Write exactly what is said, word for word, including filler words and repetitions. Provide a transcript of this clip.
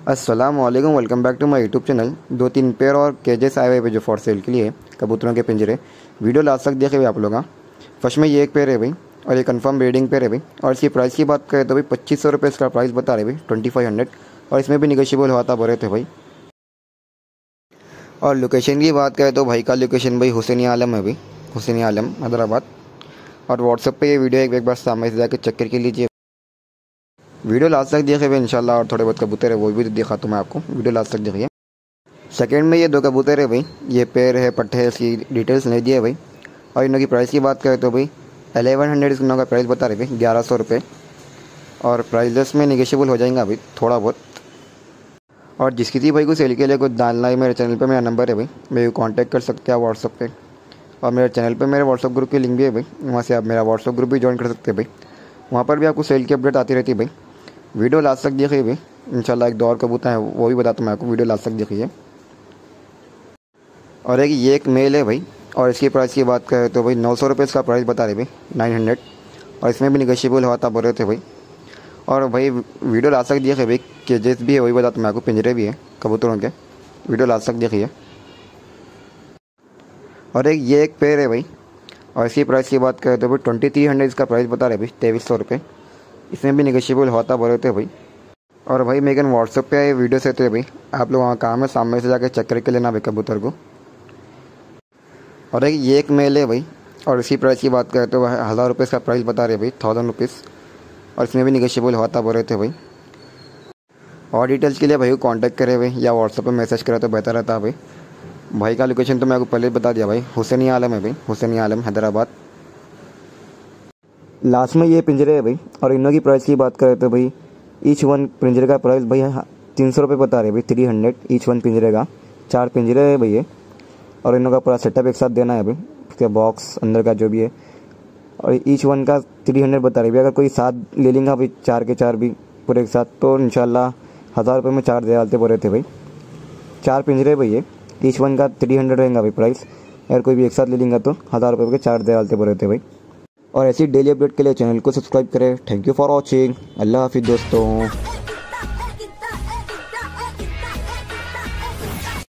अस्सलाम वालेकुम, welcome back to my YouTube channel. दो तीन पेयर और केजेस आए हुए भाई जो फॉर सेल के लिए कबूतरों के पिंजरे। वीडियो लास्ट तक देखे हुए आप लोग। फर्स्ट में ये एक पेयर है भाई और ये कंफर्म ब्रीडिंग पेयर है भाई। और इसकी प्राइस की बात करें तो भाई पच्चीस सौ रुपये इसका प्राइस बता रहे भाई, ट्वेंटी फाइव हंड्रेड। और इसमें भी निगोशियबल हुआ था भरे थे भाई। और लोकेशन की बात करें तो भाई का लोकेशन भाई हुसैनी आलम है भाई, हुसैनी आलम हैदराबाद। और व्हाट्सएप पे ये वीडियो एक बार सामने से जाकर चेक करके लीजिए। वीडियो लास्ट तक देखिए भाई इंशाल्लाह। और थोड़े बहुत कबूतर है वो भी दिखा तो मैं आपको, वीडियो लास्ट तक देखिए। सेकंड में ये दो कबूतर है भाई, ये पेयर है पट्टे, इसकी डिटेल्स नहीं दिए भाई। और इनकी प्राइस की बात करें तो भाई एलेवन हंड्रेड इनका प्राइस बता रहे भाई, ग्यारह सौ रुपये। और प्राइस में निगेशियबल हो जाएगा भाई थोड़ा बहुत। और जिस किसी भाई को सेल के लिए कुछ डालना है, मेरे चैनल पे मेरा नंबर है भाई, मेरे को कॉन्टैक्ट कर सकते हैं आप व्हाट्सअप पे। और मेरे चैनल पे मेरे व्हाट्सअप ग्रुप की लिंक भी है भाई, वहाँ से आप मेरा व्हाट्सअप ग्रुप भी ज्वाइन कर सकते हैं भाई। वहाँ पर भी आपको सेल की अपडेट आती रहती है भाई। वीडियो लास्ट तक देखिए भाई इंशाल्लाह। एक दो और कबूतर है वो भी बताता हूँ मैं आपको, वीडियो लास्ट तक देखिए। और एक ये एक मेल है भाई, और इसकी प्राइस की बात करें तो भाई नौ सौ रुपये इसका प्राइस बता रहे भाई, नाइन हंड्रेड। और इसमें भी निगोशियबल हुआ था बोल रहे थे भाई। और भाई वीडियो लास्ट तक देखिए भाई, केजेस भी है वही बताता हूँ मैं आपको, पिंजरे भी है कबूतरों के, वीडियो लास्ट तक देखिए। और एक ये एक पेयर है भाई, और इसकी प्राइस की बात करें तो भाई ट्वेंटी थ्री हंड्रेड इसका प्राइस बता रहे भाई, तेईस सौ रुपये। इसमें भी निगोशियबल होता बोल रहे थे भाई। और भाई मेरे व्हाट्सएप पे वीडियो से थे भाई, आप लोग वहाँ काम है सामने से जाकर चेक करके लेना भाई कबूतर को। और एक ये एक मेल है भाई, और इसकी प्राइस की बात करें तो हज़ार रुपये इसका प्राइस बता रहे भाई, थाउजेंड रुपीज़। और इसमें भी निगोशियबल होता बोल रहे थे भाई। और डिटेल्स के लिए भाई को कॉन्टैक्ट करें भाई, या व्हाट्सएप पर मैसेज करें तो बेहतर रहता भाई। भाई का लोकेशन तो मैं आपको पहले बता दिया भाई, हुसैनी आलम है भाई, हुसैनी आलम हैदराबाद। लास्ट में ये पिंजरे है भाई। और इनों की प्राइस की बात करें तो भाई ईच वन पिंजरे का प्राइस भाई तीन सौ रुपये बता रहे भाई, थ्री हंड्रेड ईच वन पिंजरे का। चार पिंजरे है भाई ये। और इनों का पूरा सेटअप एक साथ देना है भाई, उसके बॉक्स अंदर का जो भी है। और ईच वन का थ्री हंड्रेड बता रहे भाई। अगर कोई साथ ले लेंगे भाई, चार के चार भी पूरे एक साथ, तो इंशाल्लाह हज़ार रुपये में चार दे डालते बोल रहे थे भाई। चार पिंजरे भाई ये, ईच वन का थ्री हंड्रेड रहेगा भाई प्राइस। अगर कोई भी एक साथ ले लेंगे तो हज़ार रुपये के चार दे डालते बोल रहे थे भाई। और ऐसी डेली अपडेट के लिए चैनल को सब्सक्राइब करें। Thank you for watching. अल्लाह हाफिज़ दोस्तों।